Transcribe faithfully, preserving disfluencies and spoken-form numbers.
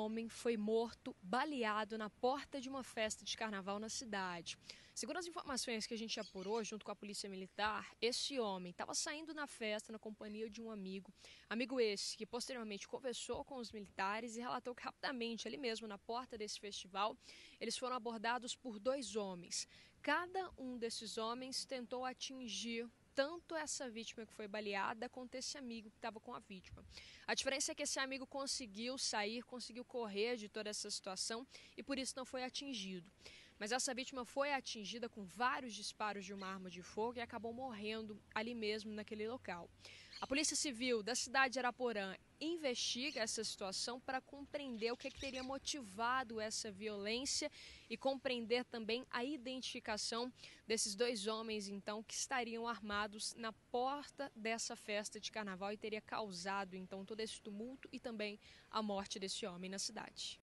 homem foi morto baleado na porta de uma festa de carnaval na cidade. Segundo as informações que a gente apurou junto com a polícia militar, esse homem estava saindo na festa na companhia de um amigo. Amigo esse que posteriormente conversou com os militares e relatou que rapidamente, ali mesmo na porta desse festival, eles foram abordados por dois homens. Cada um desses homens tentou atingir tanto essa vítima que foi baleada quanto esse amigo que estava com a vítima. A diferença é que esse amigo conseguiu sair, conseguiu correr de toda essa situação e por isso não foi atingido. Mas essa vítima foi atingida com vários disparos de uma arma de fogo e acabou morrendo ali mesmo naquele local. A Polícia Civil da cidade de Araporã investiga essa situação para compreender o que, que teria motivado essa violência e compreender também a identificação desses dois homens, então, que estariam armados na porta dessa festa de carnaval e teria causado, então, todo esse tumulto e também a morte desse homem na cidade.